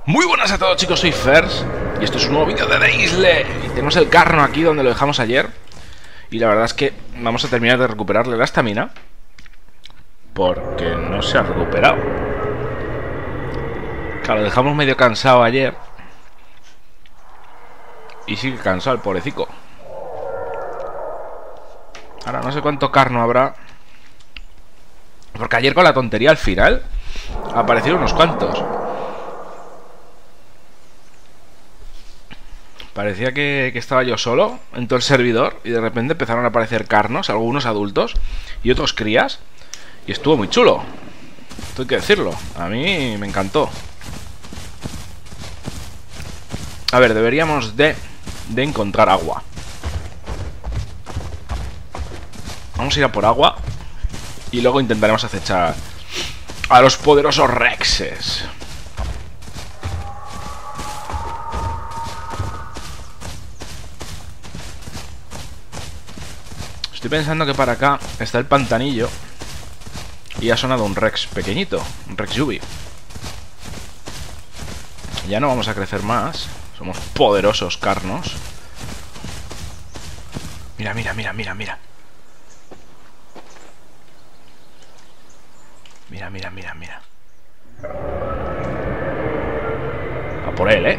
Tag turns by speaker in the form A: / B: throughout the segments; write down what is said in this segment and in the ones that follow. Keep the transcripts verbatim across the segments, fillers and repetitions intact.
A: Muy buenas a todos, chicos, soy Fers y esto es un nuevo vídeo de The Isle. Y tenemos el carno aquí donde lo dejamos ayer. Y la verdad es que vamos a terminar de recuperarle la estamina, porque no se ha recuperado. Claro, lo dejamos medio cansado ayer y sigue cansado el pobrecito. Ahora no sé cuánto carno habrá, porque ayer con la tontería al final aparecieron unos cuantos. Parecía que, que estaba yo solo en todo el servidor y de repente empezaron a aparecer carnos, algunos adultos y otros crías. Y estuvo muy chulo, esto hay que decirlo, a mí me encantó. A ver, deberíamos de, de encontrar agua. Vamos a ir a por agua y luego intentaremos acechar a los poderosos Rexes. Estoy pensando que para acá está el pantanillo y ha sonado un Rex pequeñito, un Rex Yubi. Ya no vamos a crecer más, somos poderosos carnos. Mira, mira, mira, mira, mira. Mira, mira, mira, mira. A por él, ¿eh?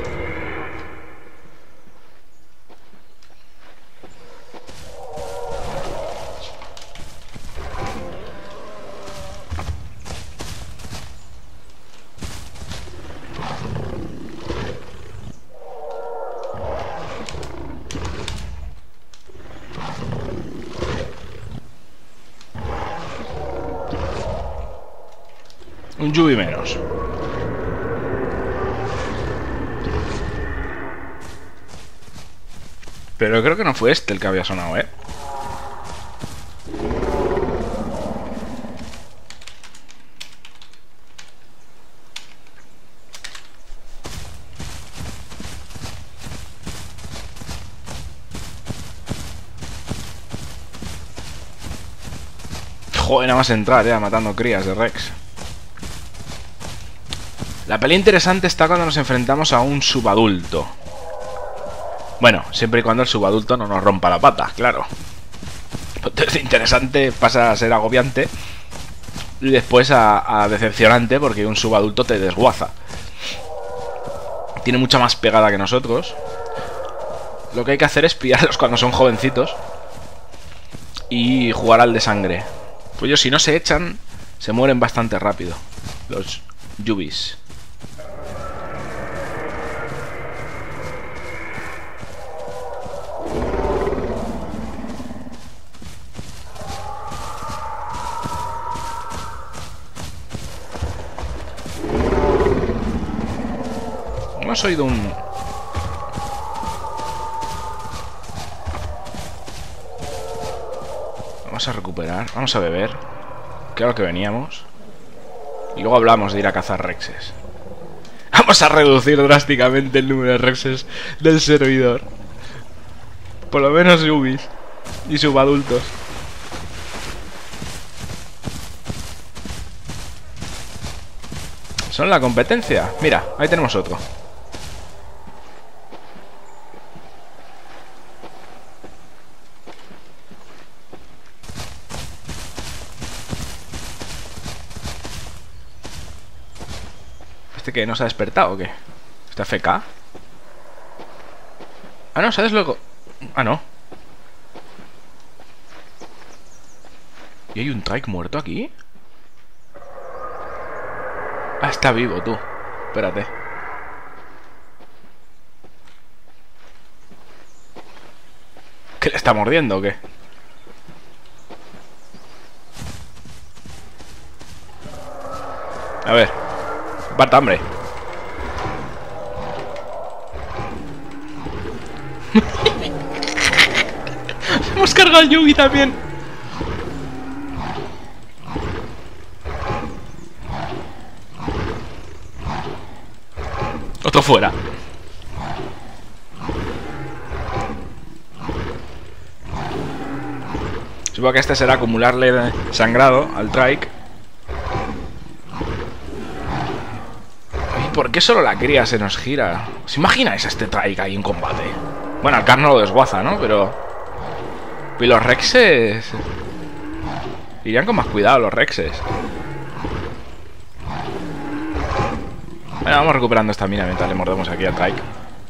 A: Un Yubi menos. Pero creo que no fue este el que había sonado, ¿eh? Joder, nada más entrar ya matando crías de Rex. La pelea interesante está cuando nos enfrentamos a un subadulto. Bueno, siempre y cuando el subadulto no nos rompa la pata, claro. Entonces, interesante pasa a ser agobiante y después a, a decepcionante, porque un subadulto te desguaza. Tiene mucha más pegada que nosotros. Lo que hay que hacer es pillarlos cuando son jovencitos y jugar al de sangre. Pues ellos, si no se echan, se mueren bastante rápido, los Yubis. Hemos oído un... Vamos a recuperar, vamos a beber, que era lo que veníamos. Y luego hablamos de ir a cazar Rexes. Vamos a reducir drásticamente el número de Rexes del servidor. Por lo menos Yubis y subadultos. Son la competencia. Mira, ahí tenemos otro. ¿Este qué? ¿No se ha despertado o qué? ¿Está F K? Ah, no, ¿sabes luego? Ah, no. ¿Y hay un trike muerto aquí? Ah, está vivo, tú. Espérate. ¿Qué le está mordiendo o qué? A ver. Bata, hambre. Hemos cargado el Yugi también. Otro fuera. Supongo que este será acumularle sangrado al trike. ¿Por qué solo la cría se nos gira? ¿Os imagináis a este Trike ahí en combate? Bueno, al Carno lo desguaza, ¿no? Pero... Y los Rexes... Irían con más cuidado los Rexes. Bueno, vamos recuperando esta mina mientras le mordemos aquí al Trike.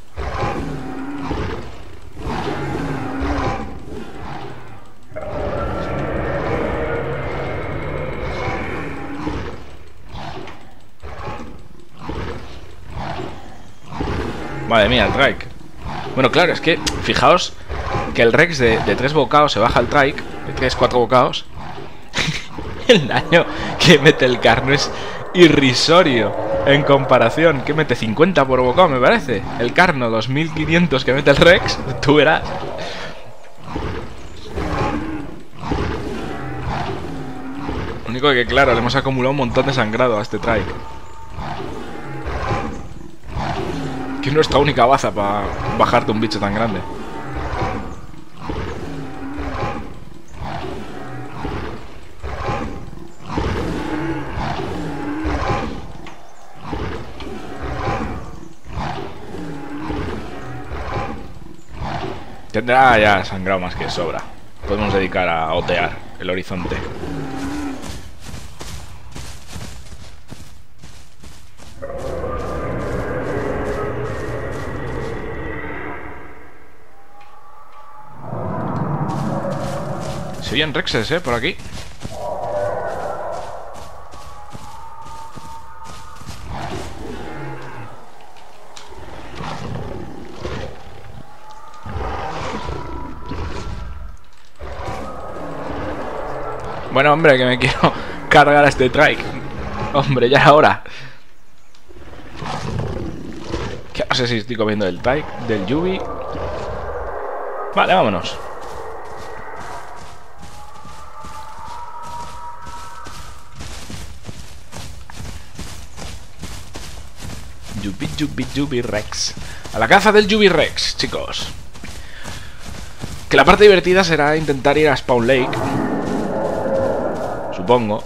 A: Madre mía, el Trike. Bueno, claro, es que fijaos que el Rex de, de tres bocados se baja al Trike, de tres, cuatro bocados. El daño que mete el Carno es irrisorio en comparación. Que mete cincuenta por bocado, me parece. El Carno, dos mil quinientos que mete el Rex, tú verás. Lo único que, claro, le hemos acumulado un montón de sangrado a este Trike. Que es nuestra única baza para bajarte un bicho tan grande. Tendrá ya sangrado más que sobra. Podemos dedicar a otear el horizonte. Se oyen Rexes, eh, por aquí. Bueno, hombre, que me quiero cargar a este Trike. Hombre, ya era hora. Que no sé si estoy comiendo del Trike, del Yubi. Vale, vámonos. Yubi, Yubi, Yubi Rex. A la caza del Yubi Rex, chicos. Que la parte divertida será intentar ir a Spawn Lake. Supongo.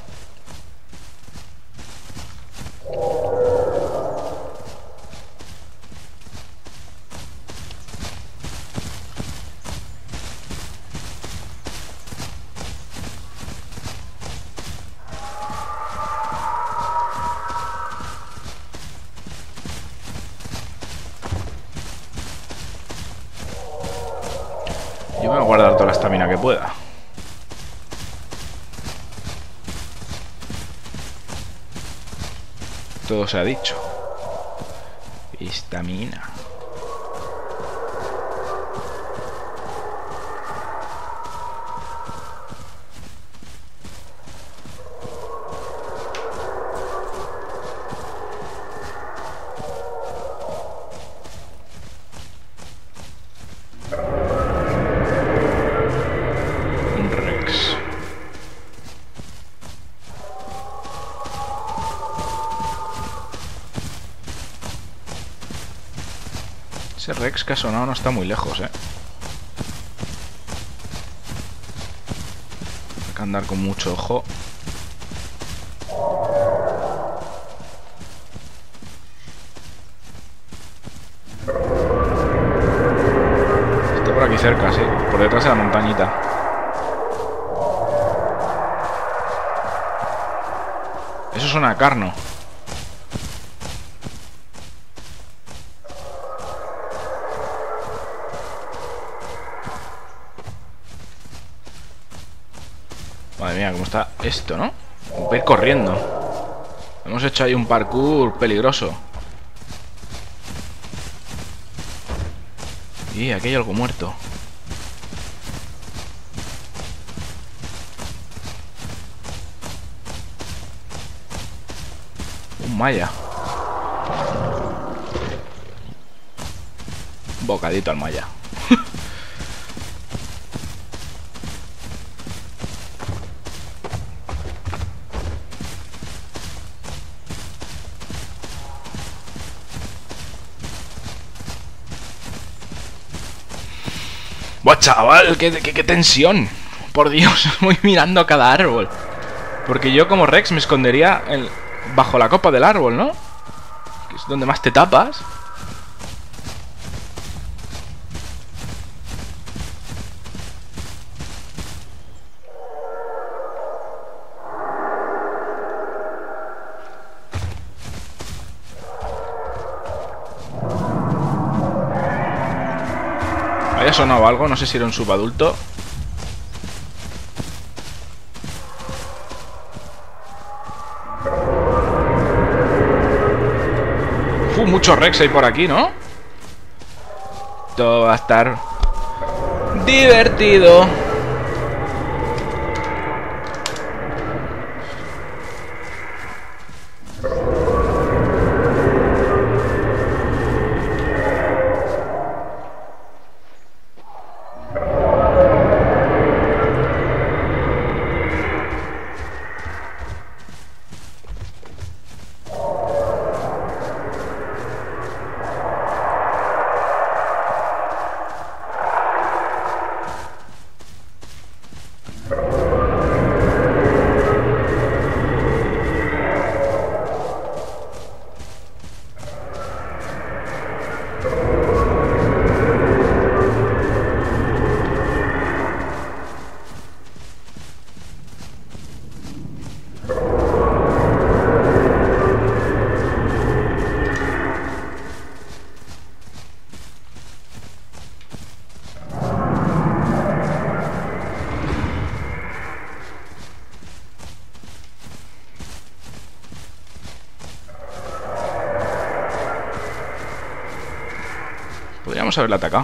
A: Yo me voy a guardar toda la estamina que pueda. Todo se ha dicho. Estamina. Un Rex. Ese Rex que ha sonado no está muy lejos, eh. Hay que andar con mucho ojo. Está por aquí cerca, sí. Por detrás de la montañita. Eso suena a Carno. Madre mía, cómo está esto, ¿no? Como para ir corriendo. Hemos hecho ahí un parkour peligroso. Y aquí hay algo muerto. Un maya. Un bocadito al maya. ¡Buah, chaval! ¡Qué, qué, qué tensión! Por Dios, voy mirando a cada árbol. Porque yo como Rex me escondería en, bajo la copa del árbol, ¿no? Es donde más te tapas. Había sonado algo, no sé si era un subadulto. Uh, muchos Rex hay por aquí, ¿no? Todo va a estar divertido. Podríamos haberle atacado.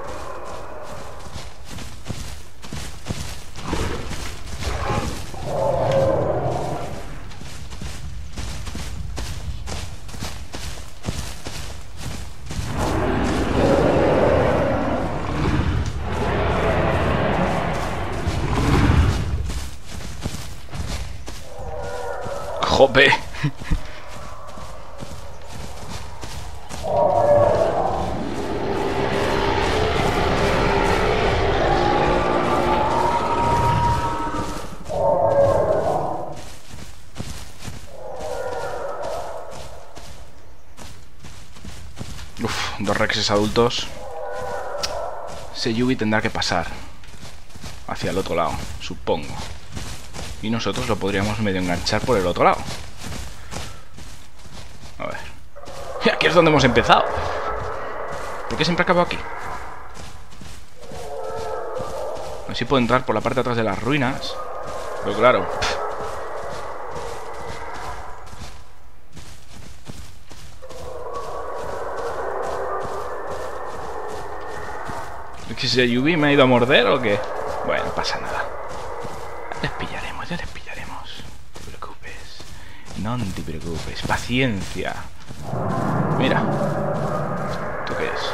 A: Jope. Uf, dos Rexes adultos. Ese Yubi tendrá que pasar hacia el otro lado, supongo. Y nosotros lo podríamos medio enganchar por el otro lado. A ver. Y aquí es donde hemos empezado. ¿Por qué siempre acabo aquí? A ver si puedo entrar por la parte de atrás de las ruinas. Pero claro. ¿Es que ese Yubi me ha ido a morder o qué? Bueno, no pasa nada. Ya les pillaremos, ya les pillaremos. No te preocupes. No te preocupes. Paciencia. Mira. ¿Esto qué es?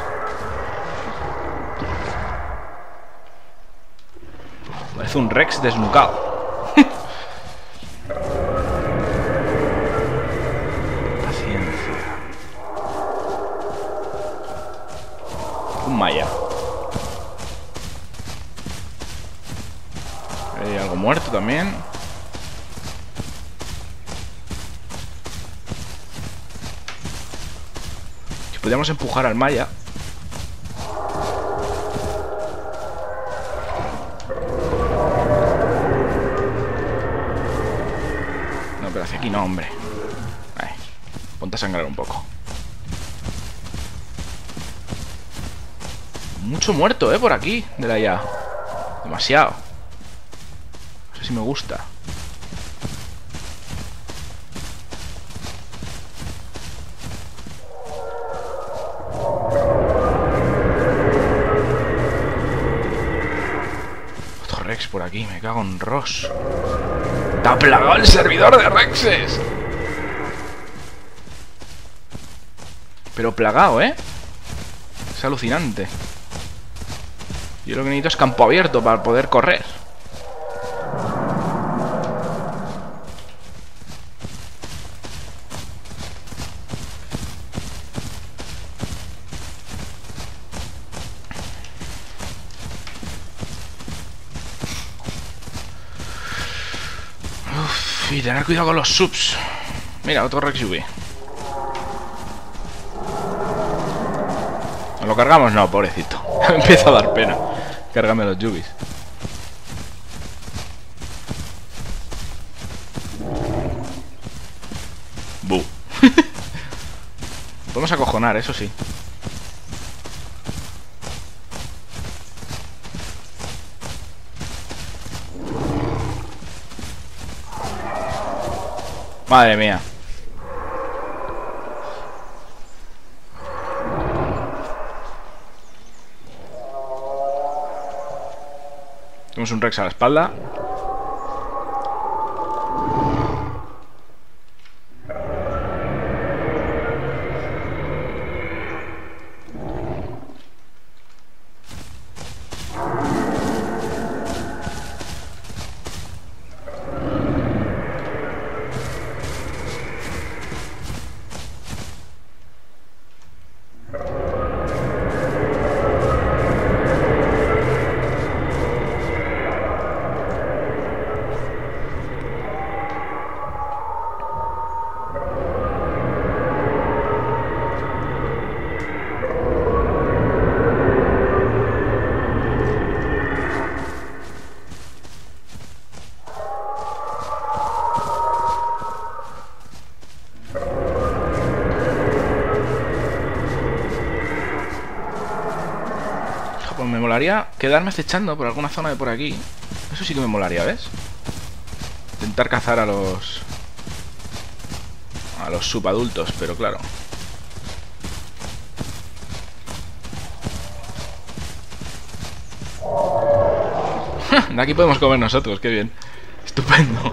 A: Parece un Rex desnucado. Paciencia. Un Maya. Hay algo muerto también. Si podríamos empujar al Maya. No, pero hacia aquí no, hombre. Ahí. Ponte a sangrar un poco. Mucho muerto, eh, por aquí. De la ya. Demasiado. No sé si me gusta. Otro Rex por aquí, me cago en Ross. ¡Está plagado el servidor de Rexes! Pero plagado, ¿eh? Es alucinante. Yo lo que necesito es campo abierto para poder correr. Uf, y tener cuidado con los subs. Mira, otro Rex U V. ¿Nos lo cargamos? No, pobrecito. Empieza a dar pena. Cárgame los yubis. Bu. Podemos acojonar, eso sí. Madre mía. Tenemos un Rex a la espalda. Pues me molaría quedarme acechando por alguna zona de por aquí. Eso sí que me molaría, ¿ves? Intentar cazar a los... a los subadultos, pero claro. De aquí podemos comer nosotros, qué bien. Estupendo.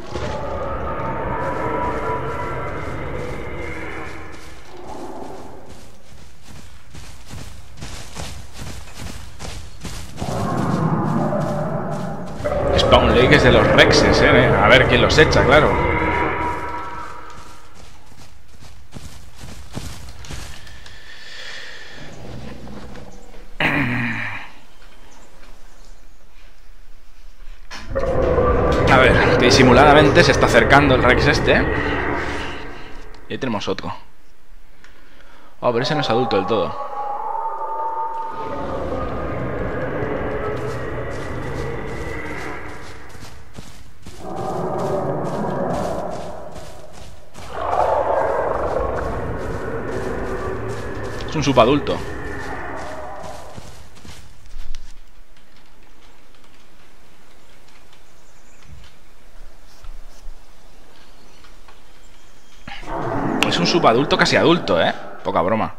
A: Spawn Lake es de los Rexes, eh. A ver quién los echa, claro. A ver, que disimuladamente se está acercando el Rex este. Y ahí tenemos otro. Oh, pero ese no es adulto del todo. Es un subadulto. Es un subadulto casi adulto, ¿eh? Poca broma.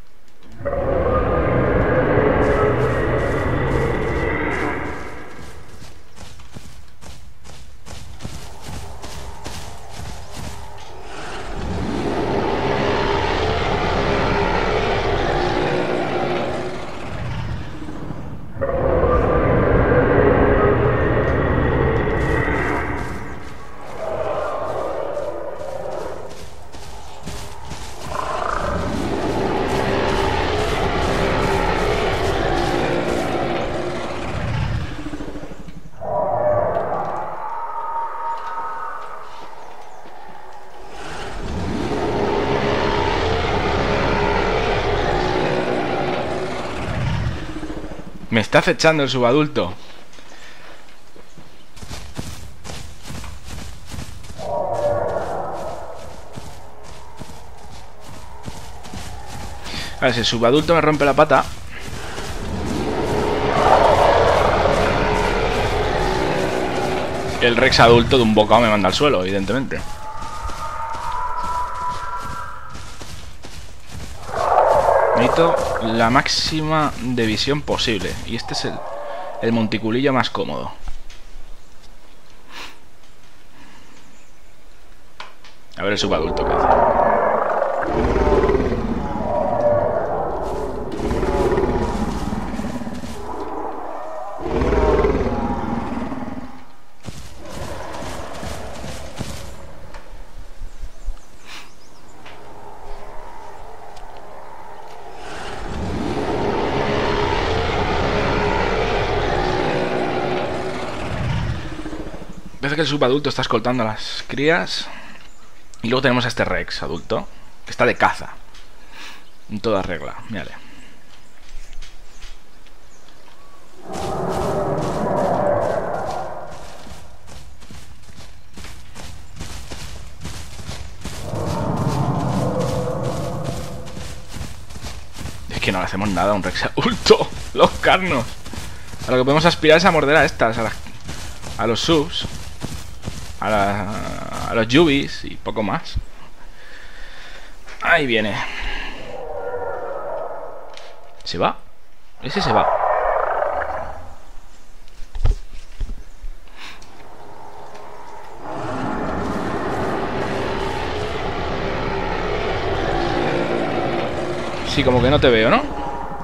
A: Me está acechando el subadulto. A ver, si el subadulto me rompe la pata. El Rex adulto de un bocado me manda al suelo, evidentemente. Necesito la máxima de visión posible. Y este es el, el monticulillo más cómodo. A ver el subadulto que hace. Parece que el subadulto está escoltando a las crías. Y luego tenemos a este Rex adulto, que está de caza. En toda regla, mírale. que no le hacemos nada a un Rex adulto. Los carnos. A lo que podemos aspirar es a morder a estas, a, las, a los subs, a, la, a los yubis y poco más. Ahí viene. ¿Se va? Ese se va. Sí, como que no te veo, ¿no?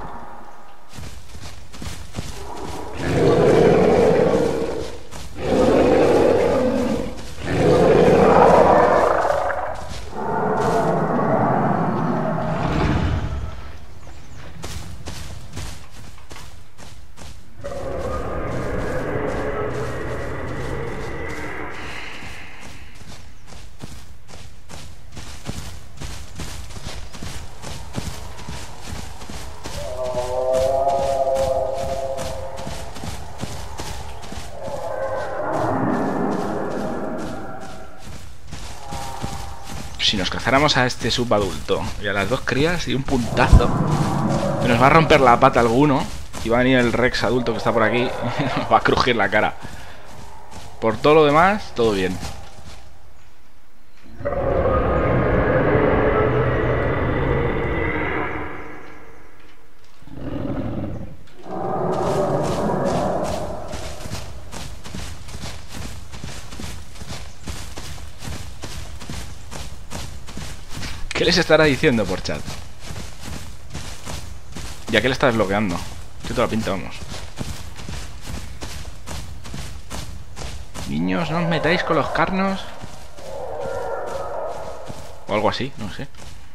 A: Si nos cazáramos a este subadulto y a las dos crías y un puntazo, que nos va a romper la pata alguno y va a venir el Rex adulto que está por aquí y nos va a crujir la cara. Por todo lo demás, todo bien. ¿Qué les estará diciendo por chat? ¿Y a qué le está desbloqueando? ¿Qué te la pinta, vamos? Niños, no os metáis con los carnos. O algo así, no sé.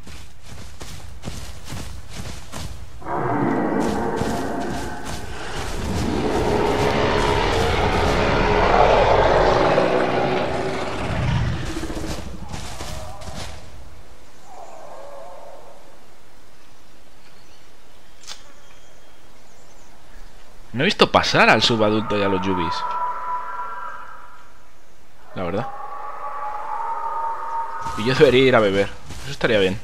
A: No he visto pasar al subadulto y a los yubis, la verdad. Y yo debería ir a beber. Eso estaría bien.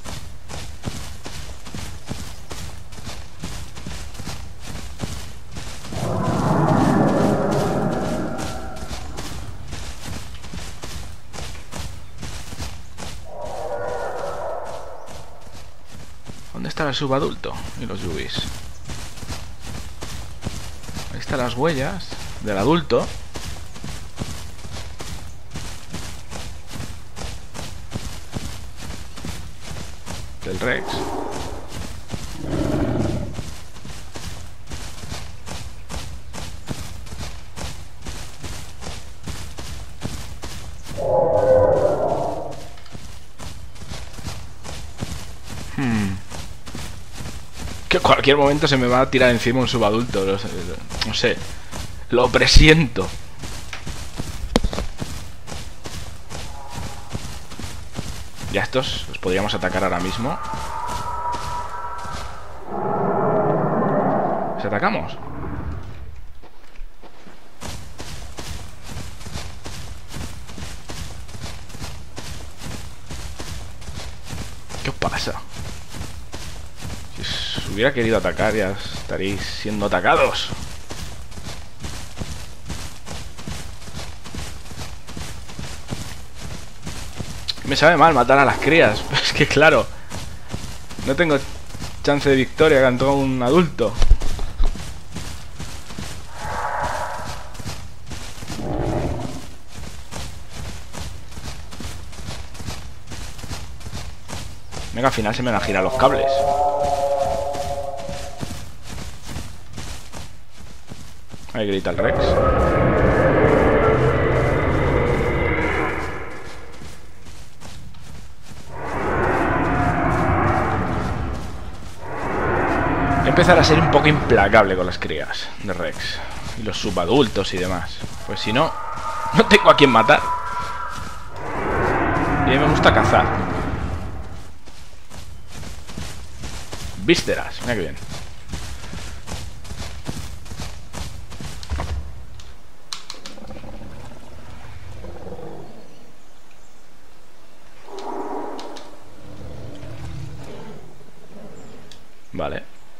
A: ¿Dónde está el subadulto y los yubis? Ahí están las huellas del adulto. Del Rex. Hmm. Que en cualquier momento se me va a tirar encima un subadulto. No sé, no sé. Lo presiento. Ya estos los podríamos atacar ahora mismo. ¿Les atacamos? ¿Qué os pasa? Si os hubiera querido atacar, ya estaréis siendo atacados. Me sabe mal matar a las crías. Pero es que claro, no tengo chance de victoria contra un adulto. Venga, al final se me van a girar los cables. Ahí grita el Rex. Empezar a ser un poco implacable con las crías de Rex y los subadultos y demás. Pues si no, no tengo a quién matar. Y a mí me gusta cazar. Vísceras, mira que bien. Vale.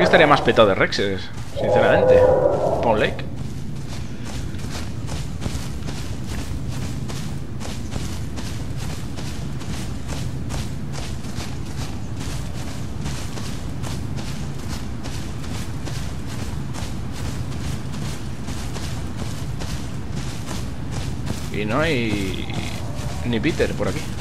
A: estaría más petado de Rexes, sinceramente. Spawn Lake. Y no hay ni Peter por aquí.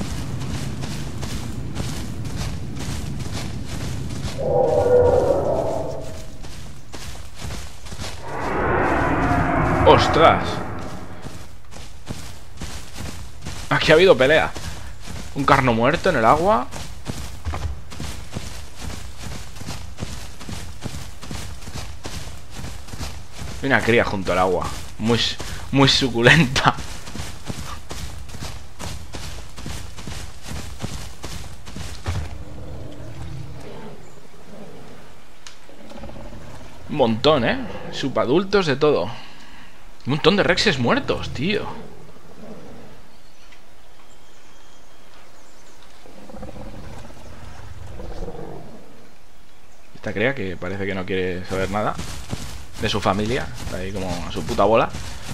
A: ¡Ostras! Aquí ha habido pelea. Un carno muerto en el agua. Y una cría junto al agua. Muy, muy suculenta. Un montón, ¿eh? Subadultos de todo. Un montón de Rexes muertos, tío. Esta cría que parece que no quiere saber nada de su familia. Está ahí como a su puta bola.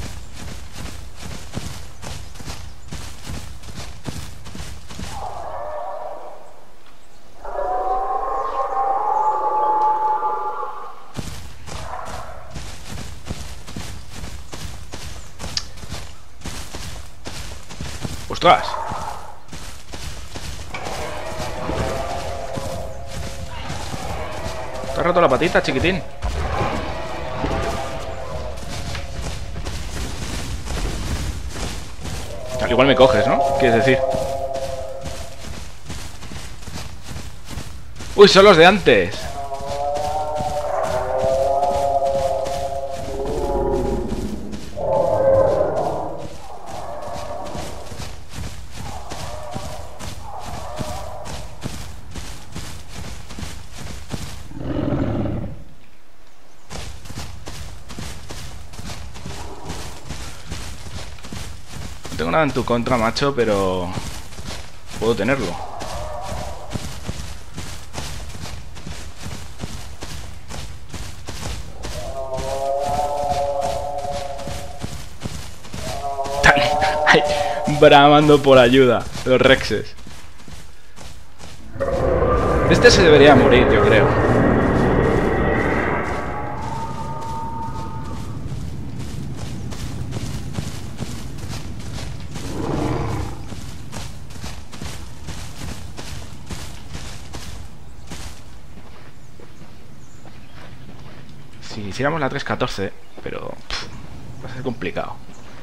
A: ¡Ostras! ¿Te has roto la patita, chiquitín? Al igual me coges, ¿no? ¿Quieres decir? ¡Uy, son los de antes! No tengo nada en tu contra, macho, pero puedo tenerlo. Están ahí bramando por ayuda los Rexes. Este se debería morir, yo creo. Si hiciéramos la tres catorce, pero pff, va a ser complicado.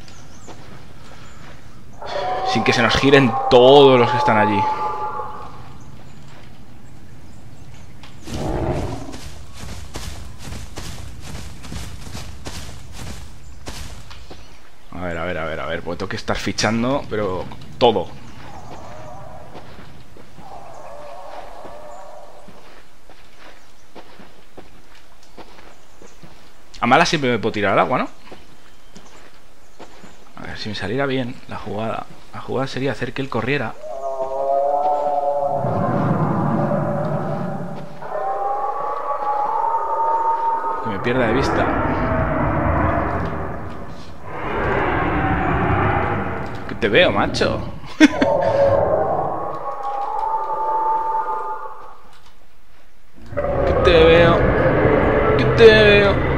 A: Sin que se nos giren todos los que están allí. A ver, a ver, a ver, a ver, porque tengo que estar fichando, pero todo. A malas siempre me puedo tirar al agua, ¿no? A ver, si me saliera bien la jugada. La jugada sería hacer que él corriera. Que me pierda de vista. Que te veo, macho. Que te veo. Que te veo.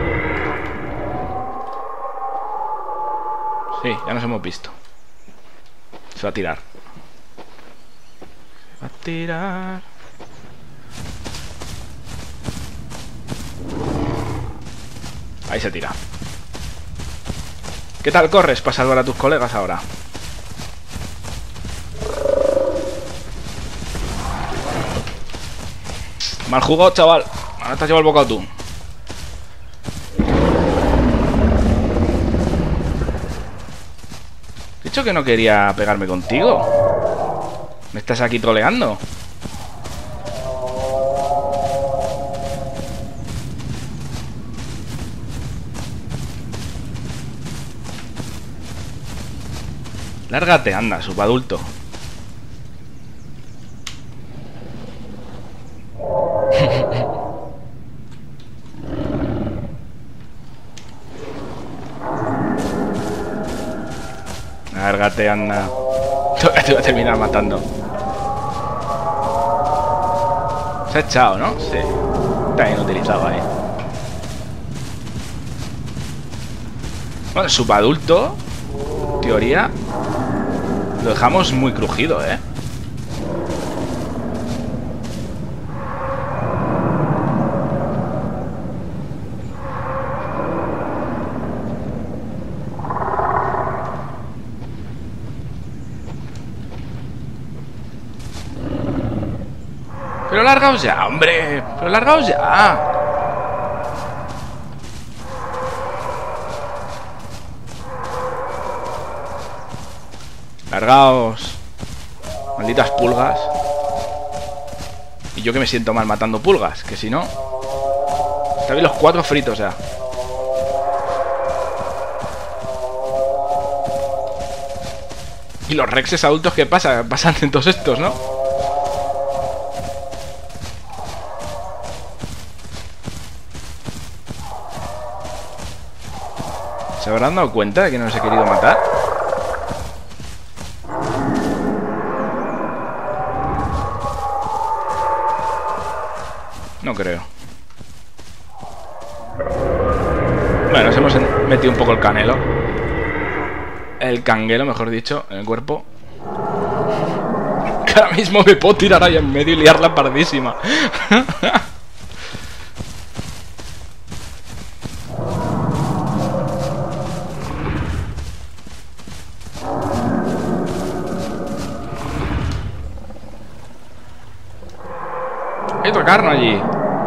A: Sí, ya nos hemos visto. Se va a tirar. Se va a tirar. Ahí se tira. ¿Qué tal corres para salvar a tus colegas ahora? Mal jugado, chaval. Ahora te has llevado el bocado tú. He dicho que no quería pegarme contigo. ¿Me estás aquí troleando? Lárgate, anda, subadulto. Lárgate, anda. Te voy a terminar matando. Se ha echado, ¿no? Sí. Está bien utilizado ahí. Bueno, subadulto, en teoría, lo dejamos muy crujido, ¿eh? Pero largaos ya, hombre. Pero largaos ya. Largaos. Malditas pulgas. Y yo que me siento mal matando pulgas, que si no... Está bien los cuatro fritos ya. Y los rexes adultos que pasan, pasan en todos estos, ¿no? ¿Se habrán dado cuenta de que no los he querido matar? No creo. Bueno, nos hemos metido un poco el canelo. El canguelo, mejor dicho, en el cuerpo. Que ahora mismo me puedo tirar ahí en medio y liarla pardísima. Hay otro carno allí.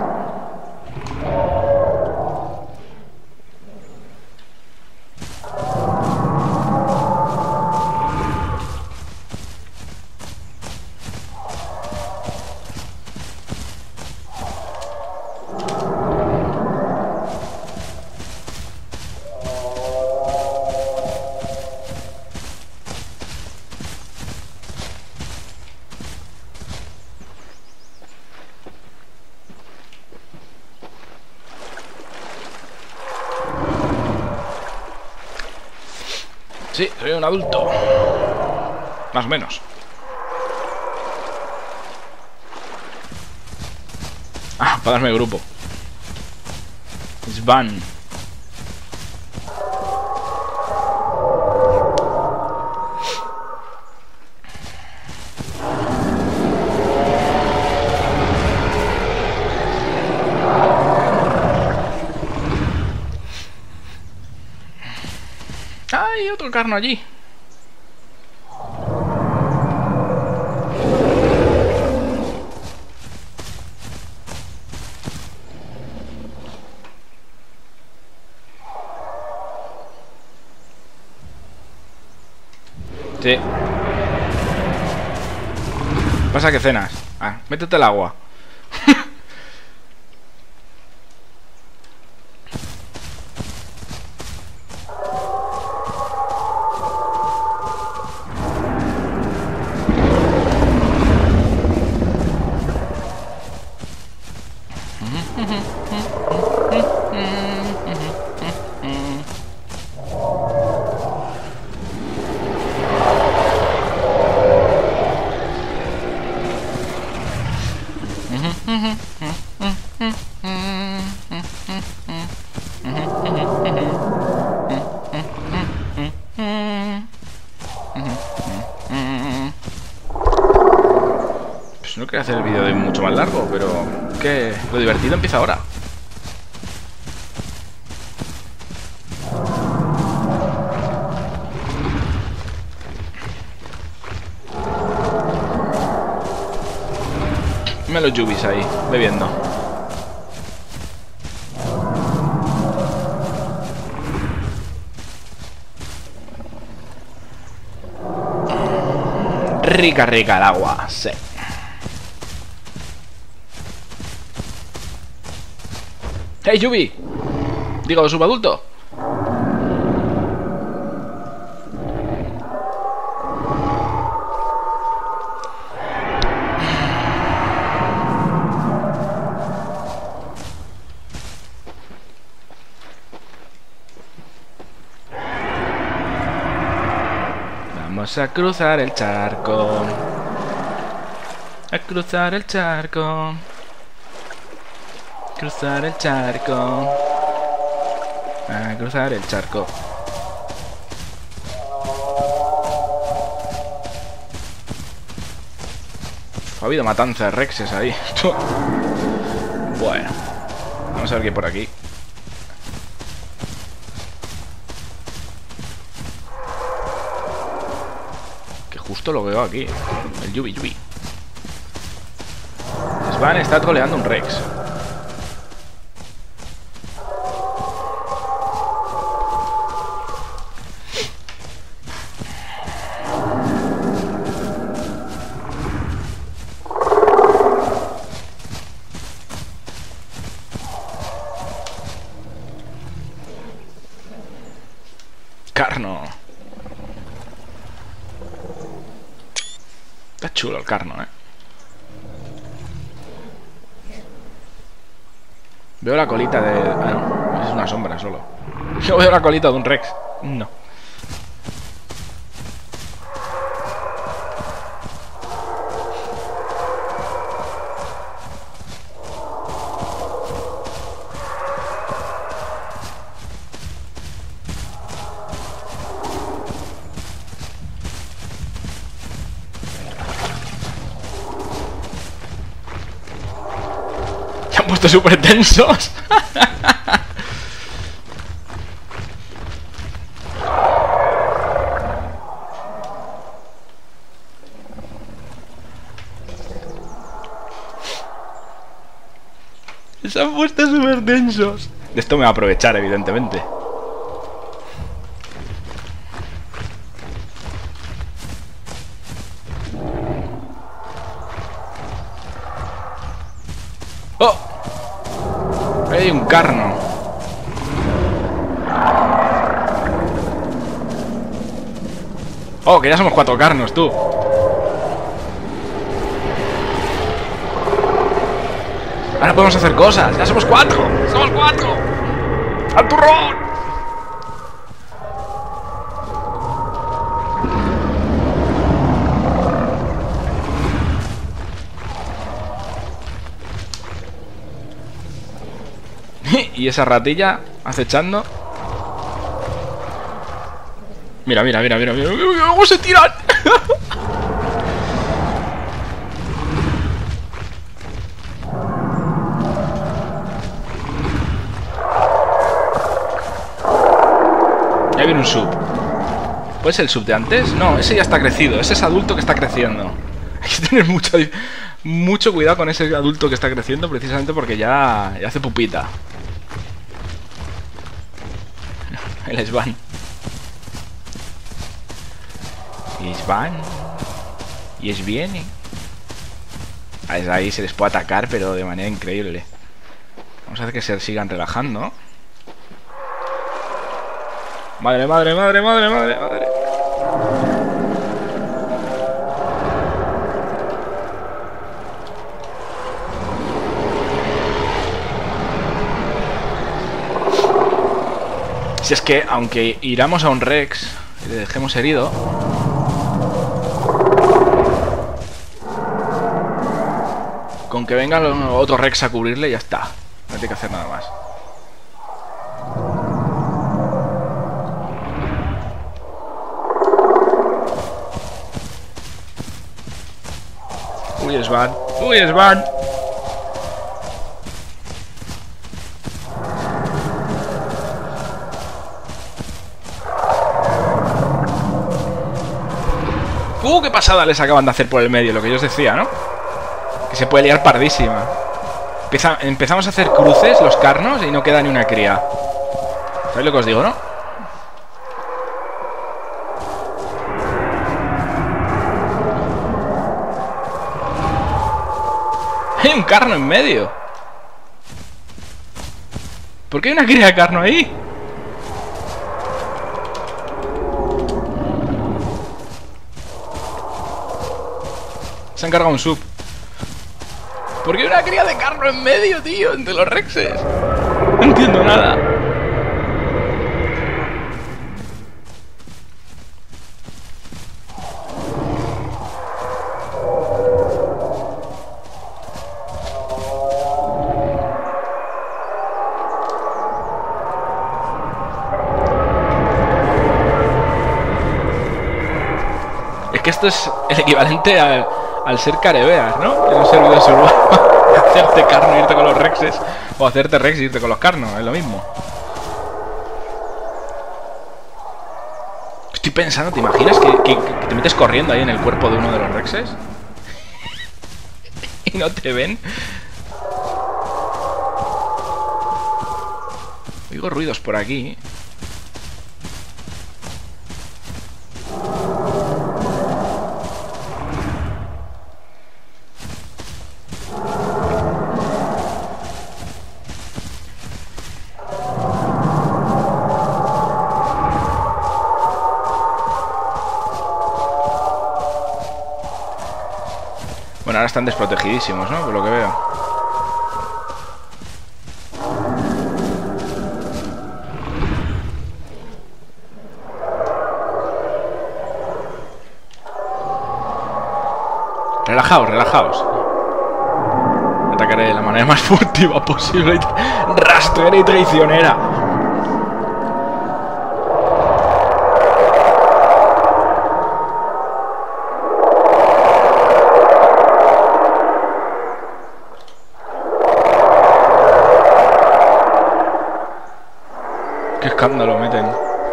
A: Sí, soy un adulto. Más o menos. Ah, para darme grupo. Svan. Hay otro carno allí. Sí. Pasa que cenas. Ah, métete al agua. Pues no quería hacer el vídeo de mucho más largo, pero que lo divertido empieza ahora. Me los yubis ahí, bebiendo. Rica, rica el agua, sí. ¡Hey, Yubi! Digo, subadulto. Vamos a cruzar el charco. A cruzar el charco. Cruzar el charco. A cruzar el charco. Ha habido matanza de rexes ahí. Bueno. Vamos a ver qué hay por aquí. Que justo lo veo aquí. El Yubi Yubi. Svan está troleando un rex. Carno. Está chulo el carno, eh. Veo la colita de... Ah, no. Es una sombra solo. Yo veo la colita de un rex. No. Se han puesto súper tensos. Se han puesto súper tensos. De esto me va a aprovechar, evidentemente. ¡Oh! Ahí hay un carno. Oh, que ya somos cuatro carnos, tú. Ahora podemos hacer cosas. Ya somos cuatro. Somos cuatro. ¡Al turrón! Y esa ratilla acechando. Mira, mira, mira, mira, mira. ¡Cómo se tiran! Ya viene un sub. ¿Puede ser el sub de antes? No, ese ya está crecido. Ese es adulto que está creciendo. Hay que tener mucho, mucho cuidado con ese adulto que está creciendo, precisamente porque ya, ya hace pupita. El Svan. Y Svan. Y es bien. Ahí se les puede atacar, pero de manera increíble. Vamos a hacer que se sigan relajando. Madre, madre, madre, madre, madre, madre. Si es que, aunque iramos a un Rex y le dejemos herido, con que venga otro Rex a cubrirle, ya está. No hay que hacer nada más. Uy, Svan. Uy, Svan. Uh, qué pasada les acaban de hacer por el medio, lo que yo os decía, ¿no? Que se puede liar pardísima. Empieza, empezamos a hacer cruces, los carnos, y no queda ni una cría. ¿Sabéis lo que os digo, no? Hay un carno en medio. ¿Por qué hay una cría de carno ahí? Se han cargado un sub. ¿Por qué hay una cría de carno en medio, tío? Entre los rexes. No entiendo nada. que esto es el equivalente al, al ser carebeas, ¿no? En un servidor urbano. Hacerte carno e irte con los rexes. O hacerte rex e irte con los carnos. Es lo mismo. Estoy pensando, ¿te imaginas que, que, que te metes corriendo ahí en el cuerpo de uno de los rexes? Y no te ven. Oigo ruidos por aquí. Bueno, ahora están desprotegidísimos, ¿no? Por lo que veo. Relajaos, relajaos. Atacaré de la manera más furtiva posible. Rastrera y traicionera. Qué escándalo meten.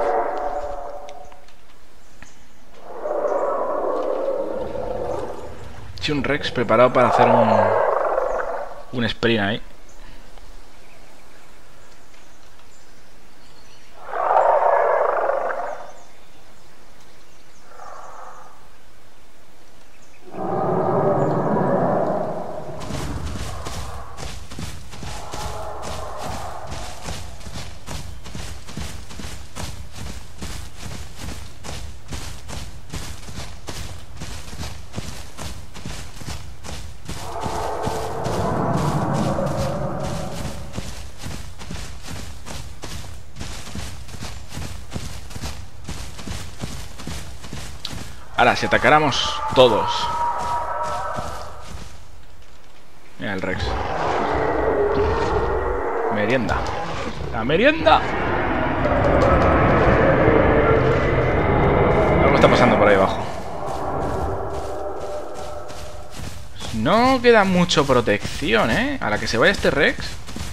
A: Sí, un Rex preparado para hacer un un sprint ahí. Ahora, si atacáramos todos. Mira el Rex. Merienda. ¡La merienda! Algo está pasando por ahí abajo. No queda mucho protección, ¿eh? A la que se vaya este Rex.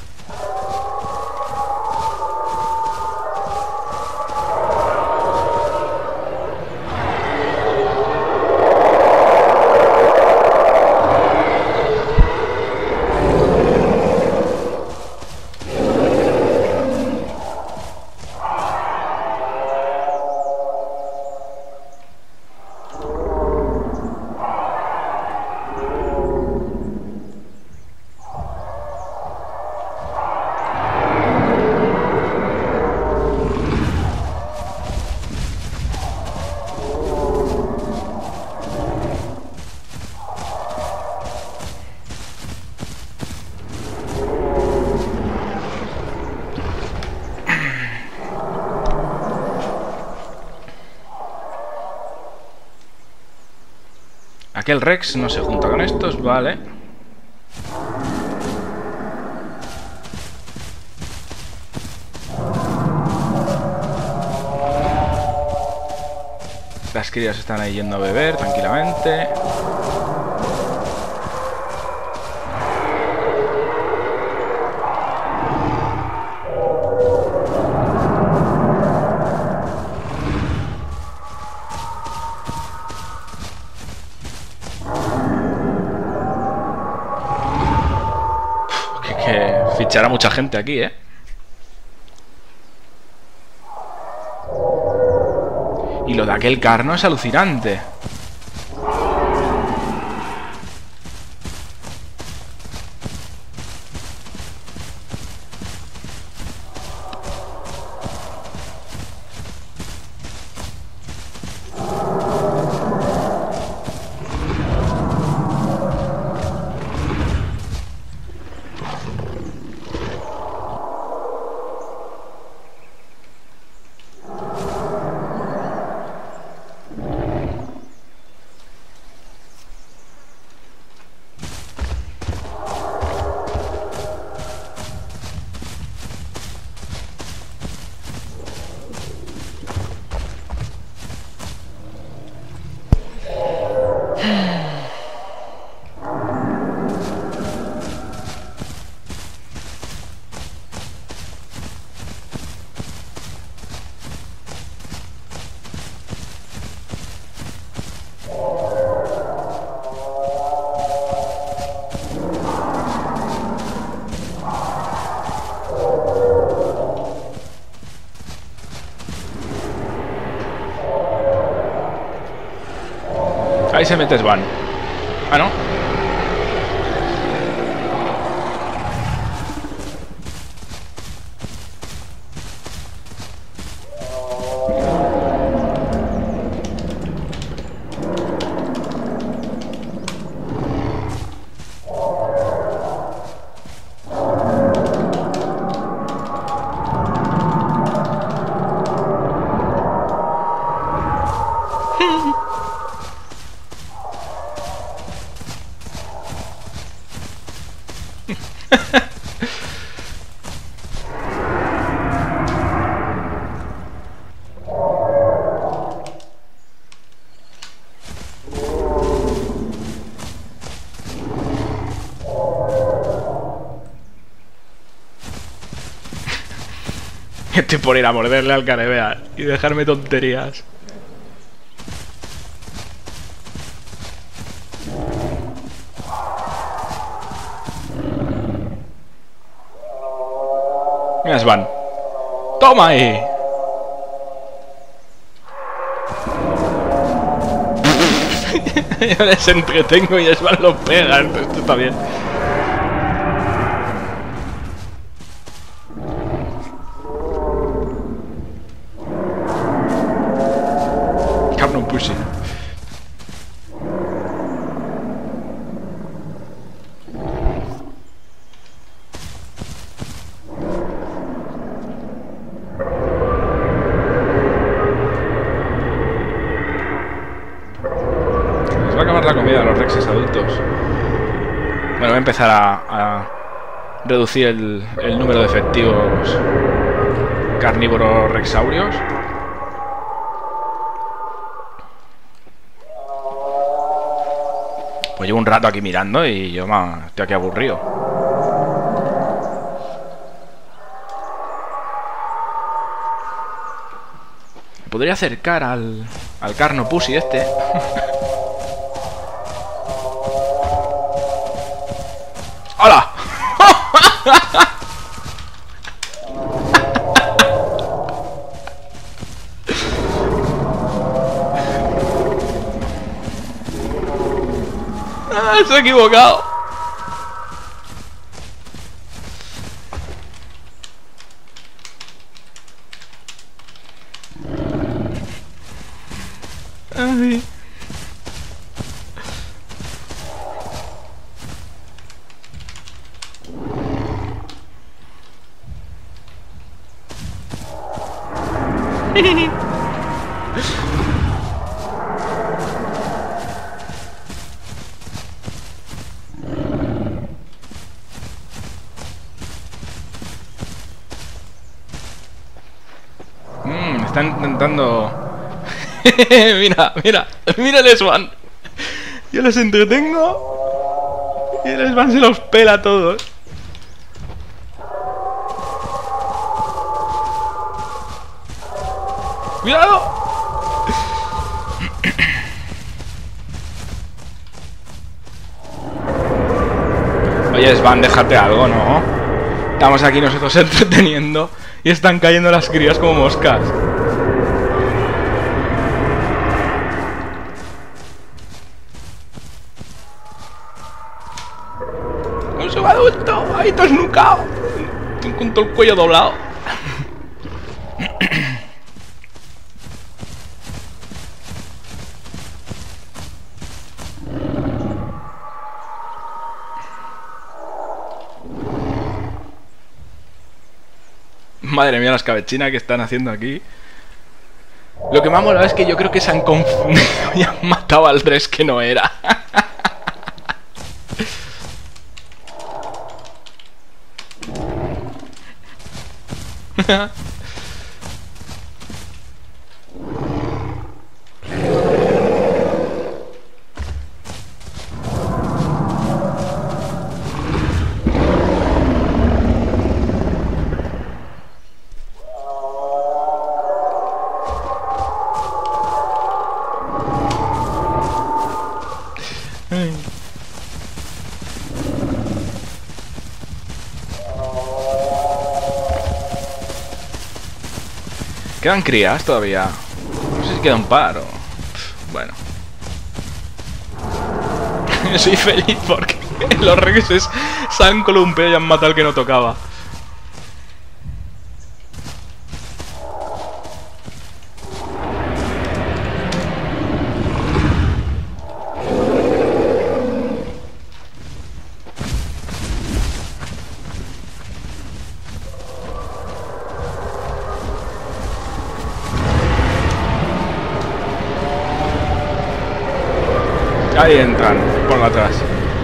A: Aquel Rex no se junta con estos, vale. Las crías están ahí yendo a beber tranquilamente. Fichar a mucha gente aquí, ¿eh? Y lo de aquel carno es alucinante. Ahí se mete Svan. Ah, ¿no? Estoy por ir a morderle al Carebea y dejarme tonterías. Mira, Svan. ¡Toma ahí! Yo les entretengo y Svan los pega. Esto está bien. Carno Pussy. La comida a los rexes adultos. Bueno, voy a empezar a, a reducir el, el número de efectivos carnívoros rexaurios. Pues llevo un rato aquí mirando y yo ma, estoy aquí aburrido. Me podría acercar al, al Carno Pussy este. ¡Hola! ¡Ah, se ha equivocado! Ay. Mmm, están intentando... mira, mira, mira el Svan. Yo les entretengo y el Svan se los pela a todos. ¡Cuidado! Oye, Svan, déjate algo, ¿no? Estamos aquí nosotros entreteniendo y están cayendo las crías como moscas. ¡Un subadulto! ¡Ahí te has nucao! Con todo el cuello doblado. Madre mía, las cabechinas que están haciendo aquí. Lo que me ha molado es que yo creo que se han confundido y han matado al Dres que no era. ¿Quedan crías todavía? No sé si queda un par o... Bueno. Soy feliz porque los rexes se han columpiado y han matado al que no tocaba. Ahí entran, por atrás.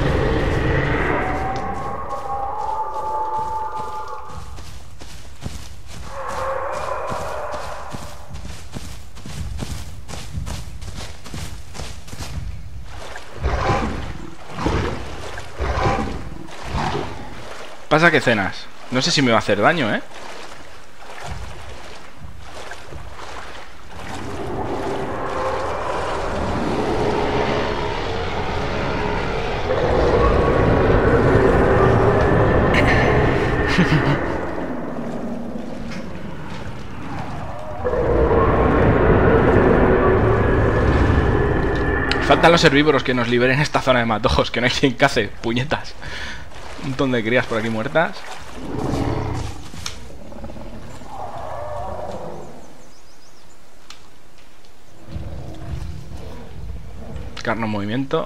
A: Pasa que cenas. No sé si me va a hacer daño, ¿eh? Faltan los herbívoros que nos liberen esta zona de matojos, que no hay quien cace, puñetas. Un montón de crías por aquí muertas. Carno en movimiento.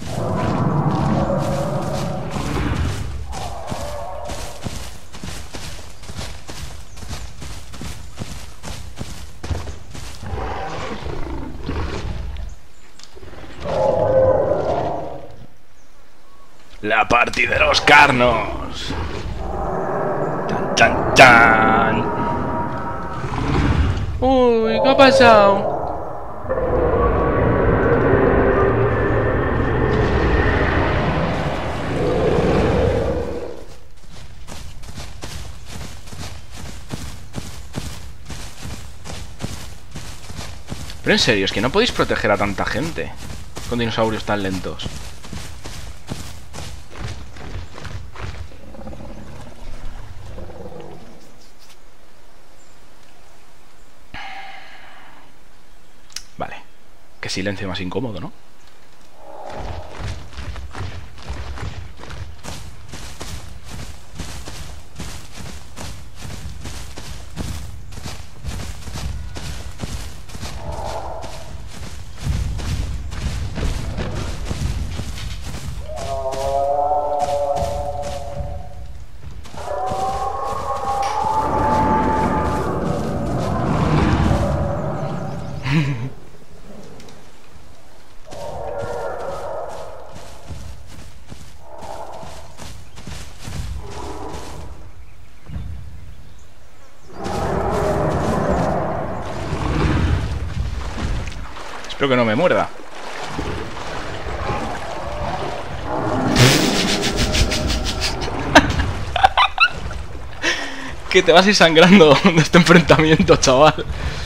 A: La party de los carnos. Chan, chan, chan. Uy, ¿qué ha pasado? Pero en serio, es que no podéis proteger a tanta gente con dinosaurios tan lentos. Vale. Qué silencio más incómodo, ¿no? Espero que no me muerda. Que te vas a ir sangrando de este enfrentamiento, chaval.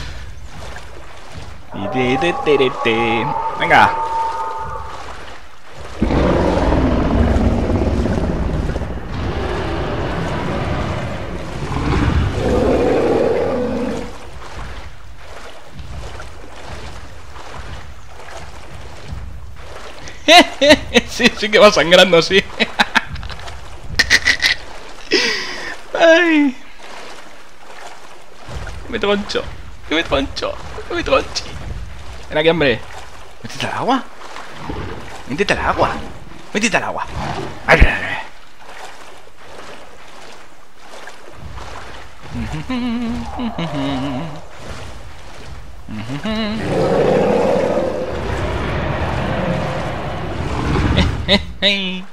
A: Venga. Sí, sí que va sangrando, sí. Ay. Me troncho. Que me troncho. Que me tronchi. Ven aquí, hombre. Métete al agua. Métete al agua. Métete al agua. Ay, ay, ay. Hey.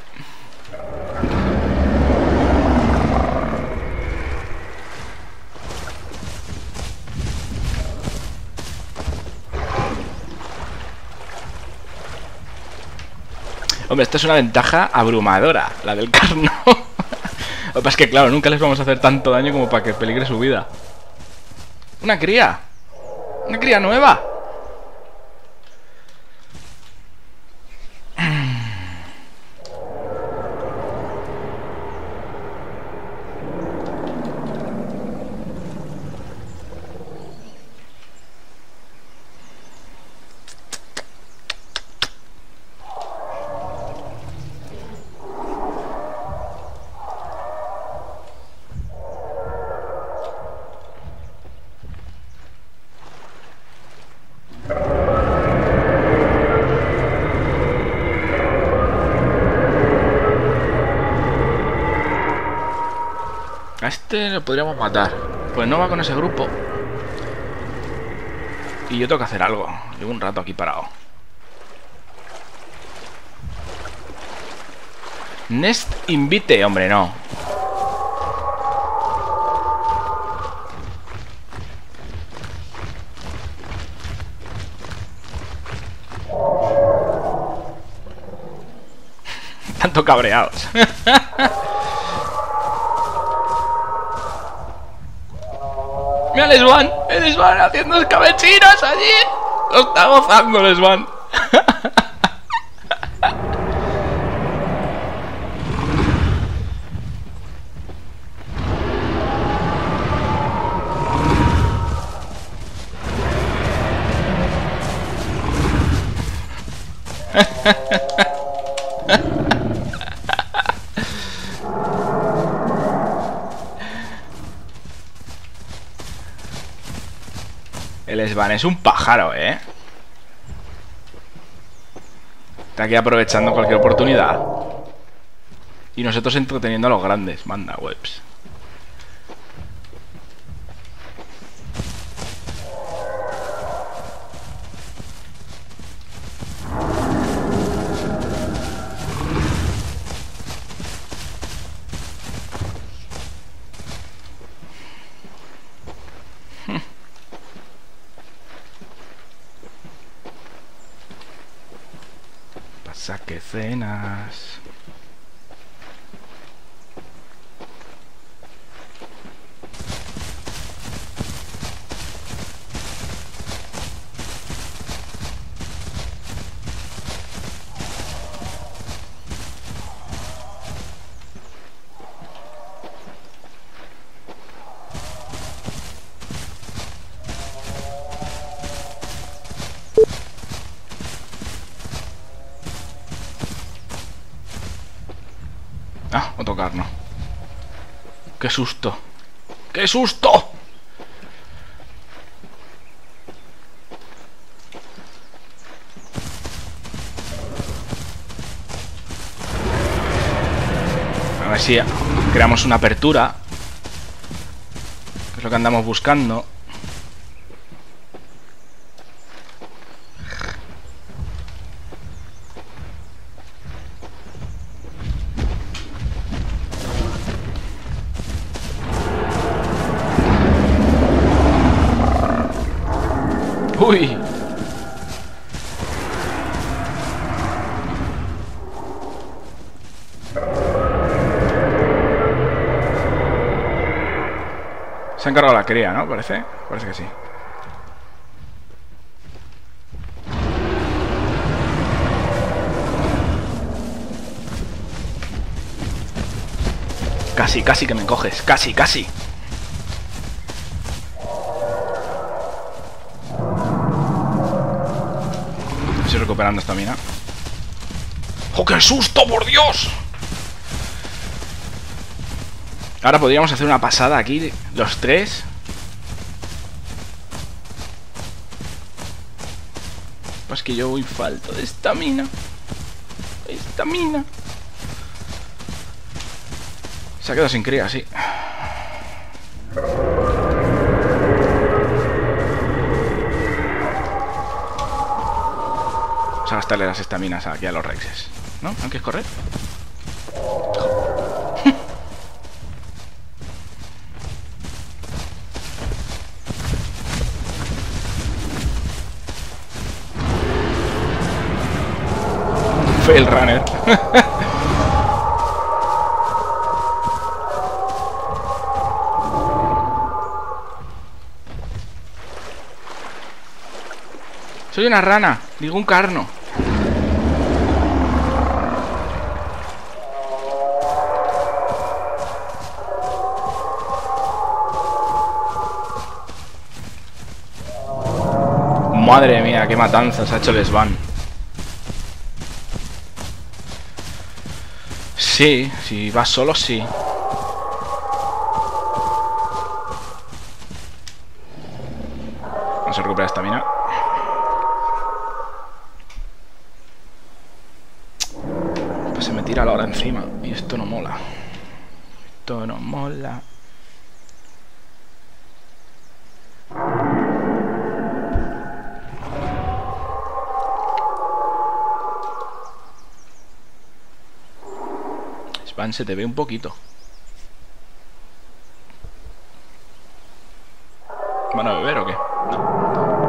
A: Hombre, esto es una ventaja abrumadora, la del carno. Lo que pasa es que, claro, nunca les vamos a hacer tanto daño como para que peligre su vida. ¡Una cría! ¡Una cría nueva! este lo podríamos matar. Pues no va con ese grupo. Y yo tengo que hacer algo. Llevo un rato aquí parado. Nest invite, hombre, no. Tanto cabreados. Mira el Swan, el Swan haciendo escabechinas allí. Lo está gozando el Swan. El Svan es un pájaro, ¿eh? Está aquí aprovechando cualquier oportunidad. Y nosotros entreteniendo a los grandes. Manda webs. Pasa que cenas. Ah, otro carno. ¡Qué susto! ¡Qué susto! A ver si creamos una apertura, que es lo que andamos buscando. ¡Uy! Se ha encargado la cría, ¿no? Parece. Parece que sí. Casi, casi que me coges. Casi, casi. Estoy recuperando esta mina. ¡Oh, qué susto, por Dios! Ahora podríamos hacer una pasada aquí, los tres. Pues que yo voy falto de estamina. Estamina. Se ha quedado sin cría, sí. Vamos a gastarle las estaminas aquí a los rexes, ¿no? ¿No quieres correr? Fail runner. Soy una rana, digo un carno. Madre mía, qué matanzas ha hecho el Svan. Sí, si vas solo, sí. Vamos a recuperar esta mina. Pues se me tira la hora encima. Y esto no mola. Esto no mola. Ian, se te ve un poquito. ¿Van a beber o qué? No.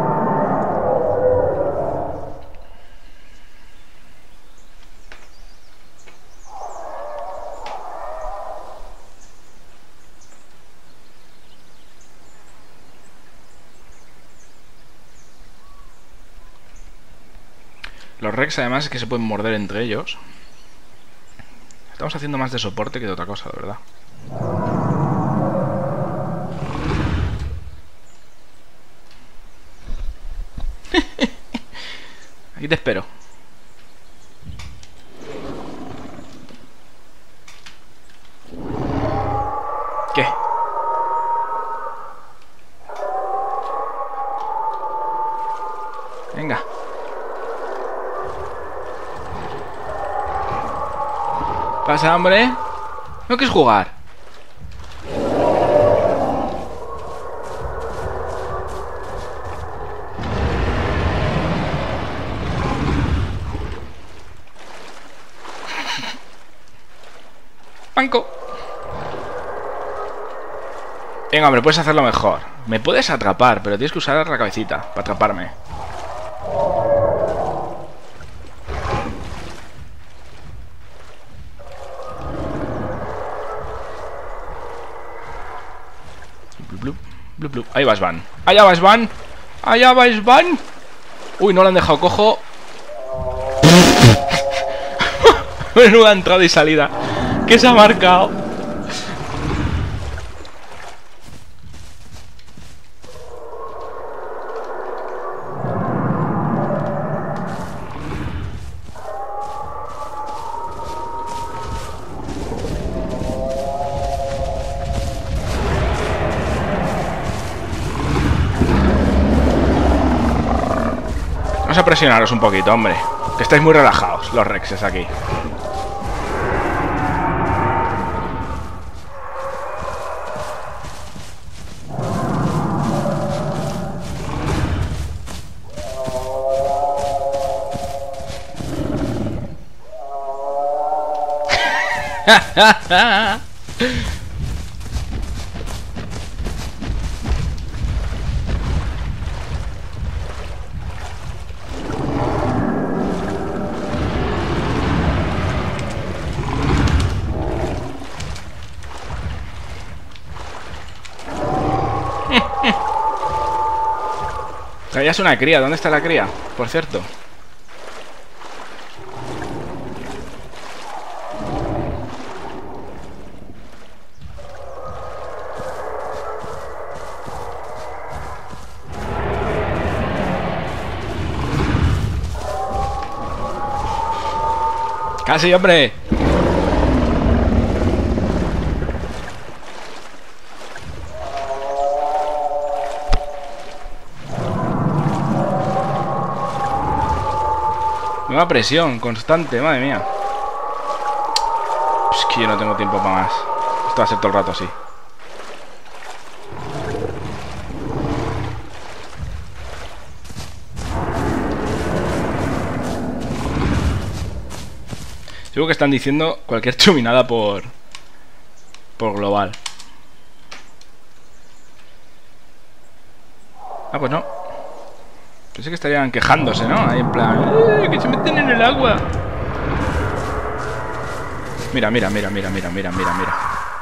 A: Los Rex además es que se pueden morder entre ellos. Estamos haciendo más de soporte que de otra cosa, de verdad. Aquí te espero. ¿Qué? Venga. ¿Pasa, hombre? ¿No quieres jugar? Banco. Venga, hombre, puedes hacerlo mejor. Me puedes atrapar, pero tienes que usar la cabecita para atraparme. Blup, blup, blup. Ahí vas, Van. Allá vas, Van. Allá vas, Van. Uy, no lo han dejado cojo. Menuda entrada y salida. ¿Qué se ha marcado? Vamos a presionaros un poquito, hombre. Que estáis muy relajados, los Rexes aquí. Traías una cría. ¿Dónde está la cría? Por cierto. ¡Casi, hombre! Nueva presión constante, madre mía. Es que yo no tengo tiempo para más. Esto va a ser todo el rato así. Seguro que están diciendo cualquier chuminada por por global. Ah, pues no. Pensé que estarían quejándose, ¿no? Ahí en plan, ¡eh, que se meten en el agua! Mira, mira, mira, mira, mira, mira, mira, mira.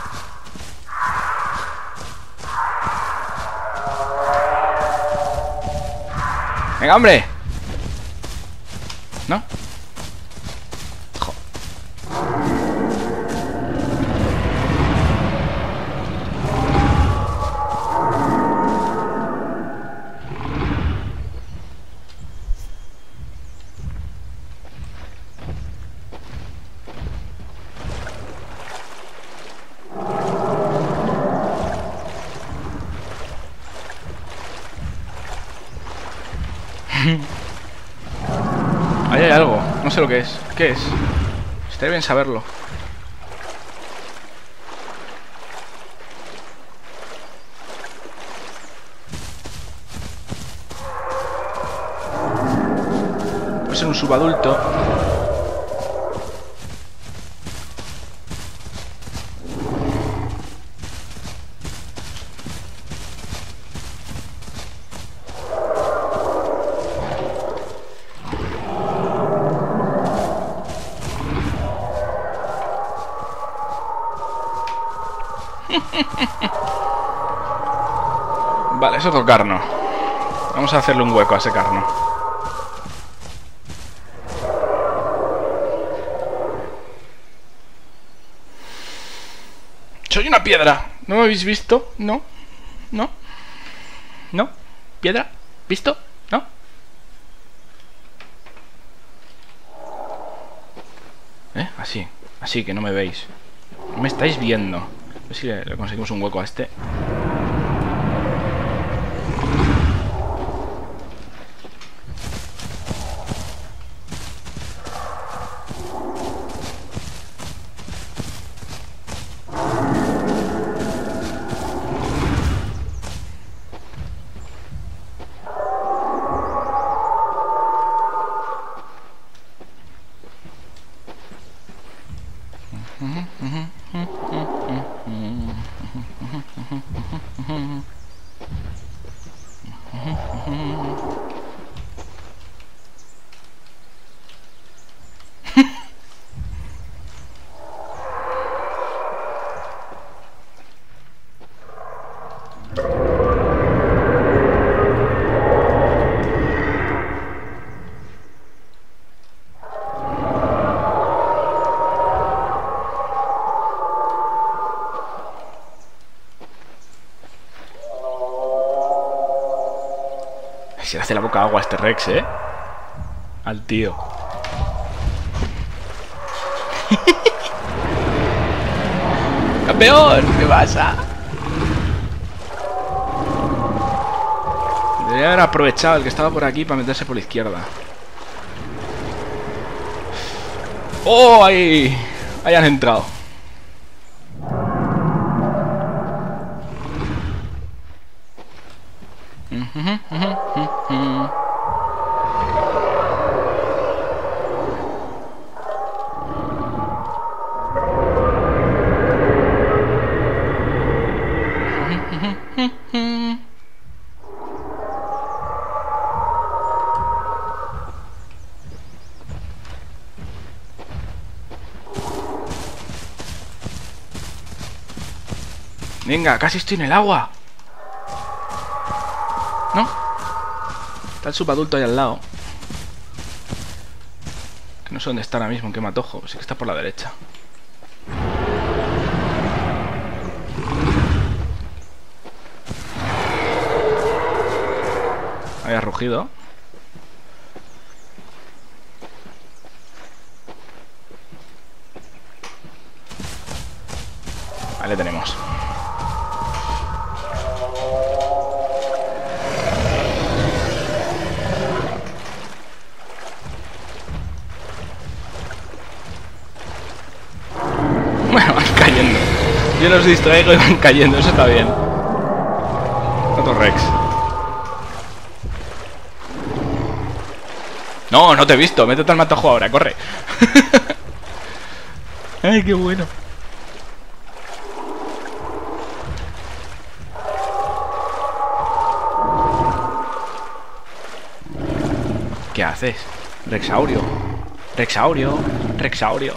A: ¡Venga, hombre! ¿No? Jo. Ahí hay algo, no sé lo que es. ¿Qué es? Estaría bien saberlo. Puede ser un subadulto. es otro carno. Vamos a hacerle un hueco a ese carno. Soy una piedra. ¿No me habéis visto? ¿No? ¿No? ¿No? ¿Piedra? ¿Visto? ¿No? ¿Eh? Así. Así que no me veis. No me estáis viendo. A ver si le, le conseguimos un hueco a este. Se le hace la boca agua a este Rex, ¿eh? Al tío. ¡Campeón! ¿Qué pasa? Debería haber aprovechado el que estaba por aquí para meterse por la izquierda. ¡Oh! Ahí, ahí han entrado. Venga, casi estoy en el agua. ¿No? Está el subadulto ahí al lado. Que no sé dónde está ahora mismo, en qué matojo. Sí que está por la derecha. Ahí ha rugido. Ahí le tenemos. Bueno, van cayendo. Yo los distraigo y van cayendo, eso está bien. Otro Rex. No, no te he visto, métete al matajo ahora, corre. Ay, qué bueno. ¿Qué haces? Rexaurio. Rexaurio. Rexaurio.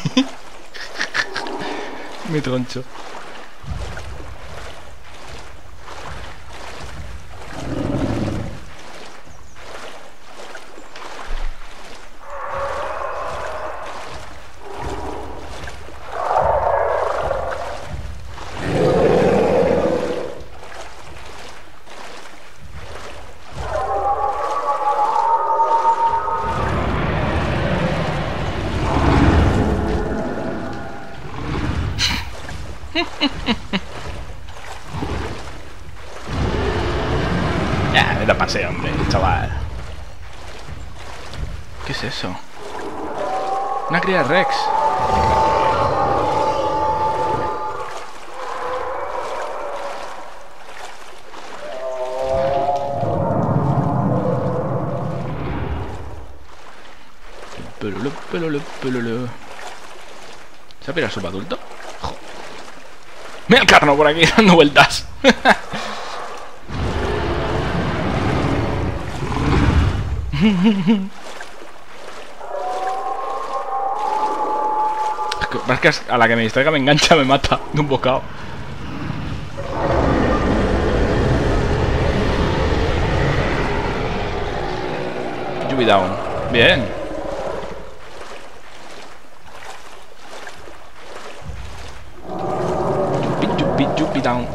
A: Mi troncho. Ya, vete a paseo, hombre, chaval. ¿Qué es eso? Una cría de Rex. Pelolo, pelolo, pelolo. ¿Se ha pirado el subadulto? Mira el carno por aquí dando vueltas. Es que a la que me distraiga me engancha, me mata de un bocado. Yubi down. Bien. Yubi, yubi, yubi down.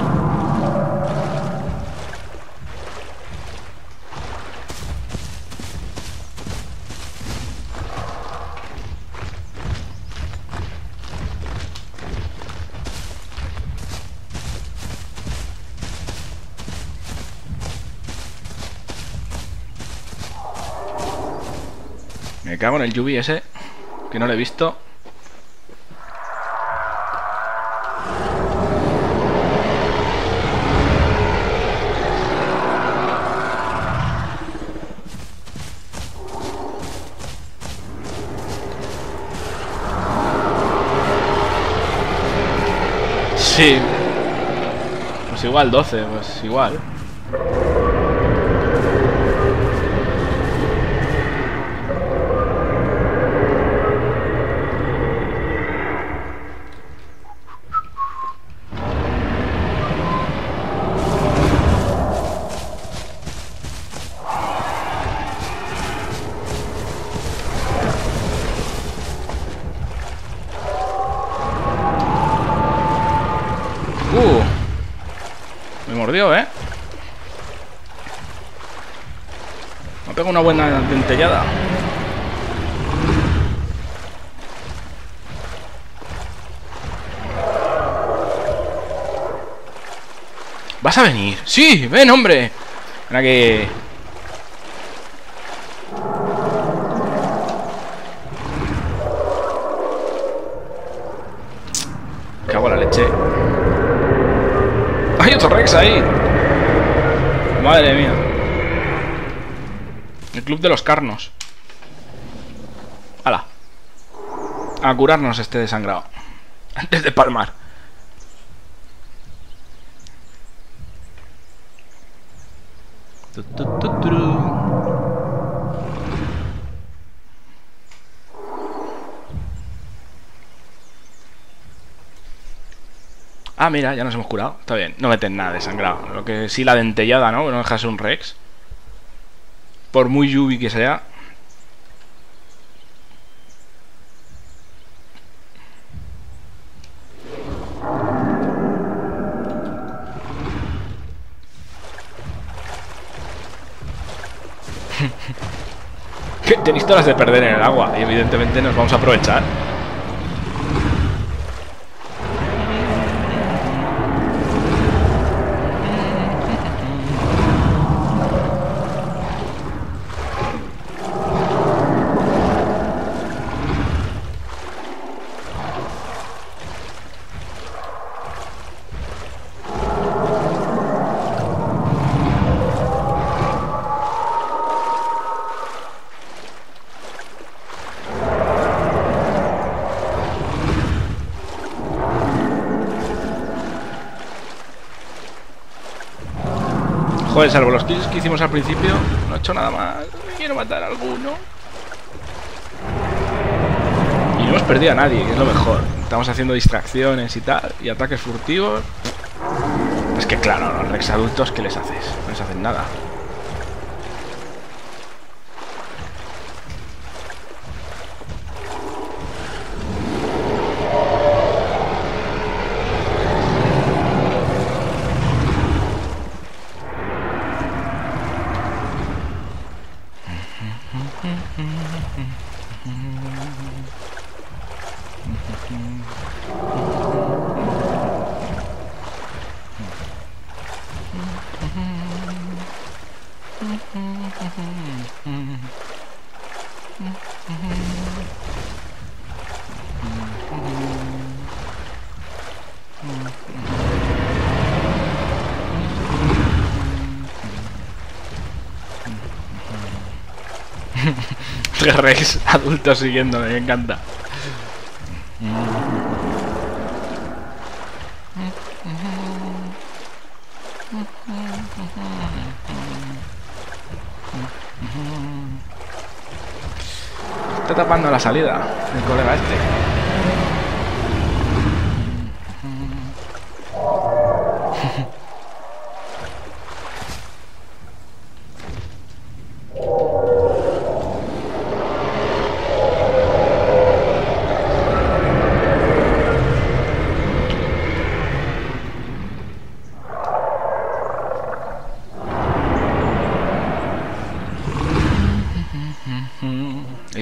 A: Me cago en el Yubi ese, que no lo he visto. Sí. Pues igual doce, pues igual. Uh, me mordió, ¿eh? Me pego una buena dentellada. ¿Vas a venir? ¡Sí! ¡Ven, hombre! Ven aquí. Cago en la leche. ¡Hay otro Rex ahí! Madre mía. El club de los carnos. ¡Hala! A curarnos este desangrado antes de palmar. Tu, tu, tu, tu. Ah, mira, ya nos hemos curado. Está bien, no meten nada de sangrado. Lo que sí, la dentellada, ¿no? No dejas un Rex. Por muy Yubi que sea. Que tenéis todas las de perder en el agua. Y evidentemente nos vamos a aprovechar. Joder, salvo los kills que hicimos al principio, no he hecho nada más. Quiero matar a alguno. Y no hemos perdido a nadie, que es lo mejor. Estamos haciendo distracciones y tal, y ataques furtivos. Es que claro, los Rex adultos, ¿qué les haces? No les hacen nada. Tres Rex adultos siguiéndome, me encanta. Está tapando la salida el colega este.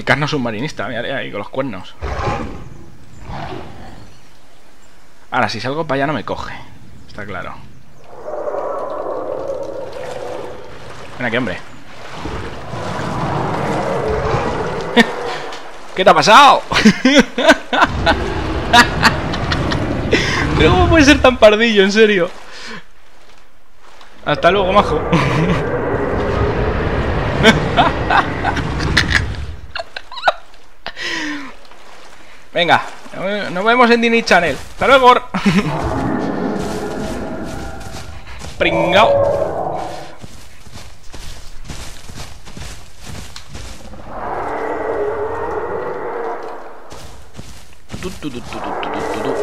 A: El carno submarinista, mira ahí con los cuernos. Ahora, si salgo para allá no me coge. Está claro. Ven aquí, hombre. ¿Qué te ha pasado? Pero ¿cómo puede ser tan pardillo, en serio? Hasta luego, majo. Venga, nos vemos en Disney Channel. Hasta luego. Pringao. Tu, tu, tu, tu, tu, tu, tu, tu.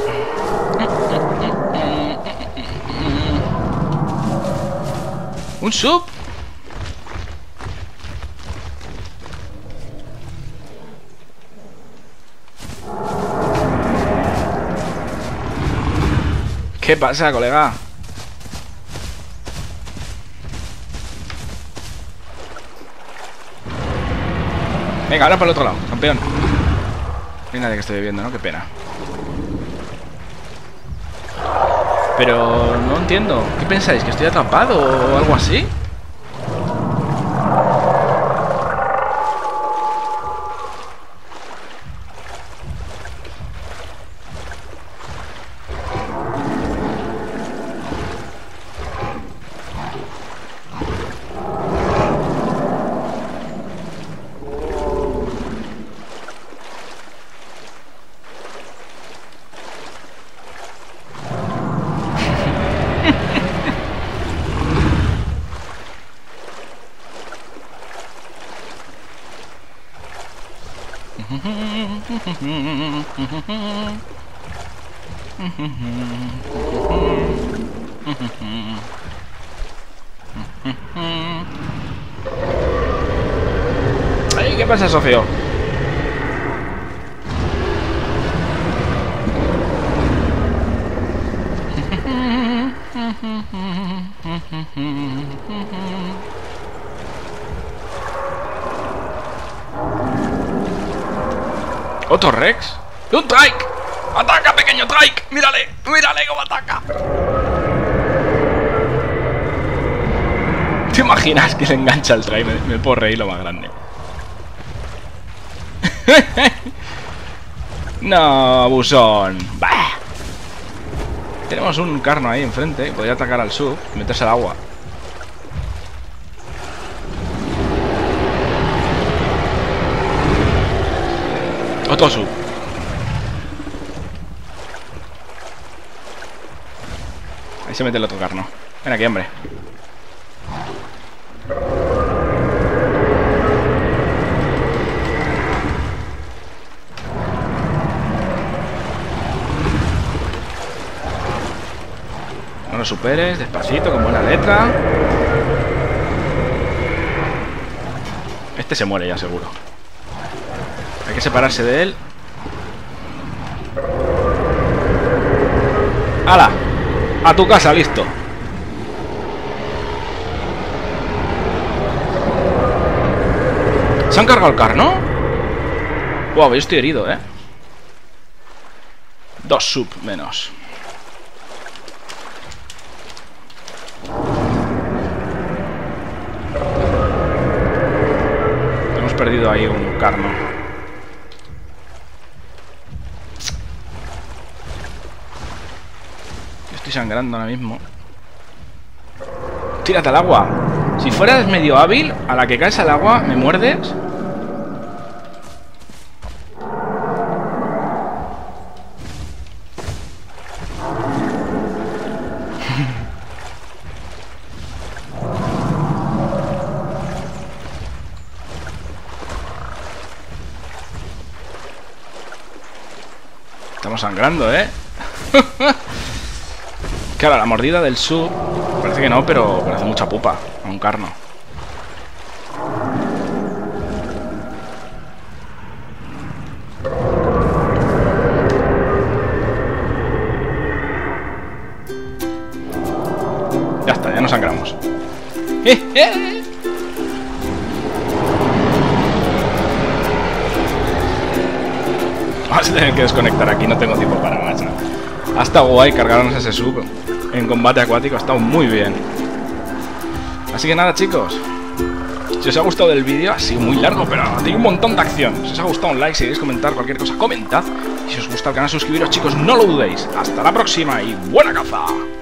A: Un sub. ¿Qué pasa, colega? Venga, ahora para el otro lado, campeón. No hay nadie que esté bebiendo, ¿no? Qué pena. Pero no entiendo. ¿Qué pensáis? ¿Que estoy atrapado o algo así? Ay, ¿qué pasa, socio? ¿Otro Rex? ¡Un Trike! ¡Ataca, pequeño Trike! ¡Mírale! ¡Mírale cómo ataca! ¿Te imaginas que se engancha el Trike? Me, me puedo reír lo más grande. No, abusón. Bah. Tenemos un carno ahí enfrente. Podría atacar al sub y meterse al agua. Otro sub. Ahí se mete el otro carno. Ven aquí, hombre. No lo superes, despacito, con buena letra. Este se muere ya seguro. Hay que separarse de él. ¡Hala! A tu casa, listo. ¿Se han cargado el carno? Wow, yo estoy herido, eh. Dos sub menos. Hemos perdido ahí un carno. Estoy sangrando ahora mismo. Tírate al agua. Si fueras medio hábil, a la que caes al agua, ¿me muerdes? Estamos sangrando, ¿eh? Claro, la mordida del sub parece que no, pero, pero hace mucha pupa a un carno. Ya está, ya no sangramos. vas a tener que desconectar aquí, no tengo tiempo para más. Ha estado guay cargarnos ese sub en combate acuático, ha estado muy bien. Así que nada, chicos, si os ha gustado el vídeo, ha sido muy largo, pero tiene un montón de acción. Si os ha gustado, un like, si queréis comentar cualquier cosa, comentad. Y si os gusta el canal, suscribiros, chicos, no lo dudéis. Hasta la próxima y buena caza.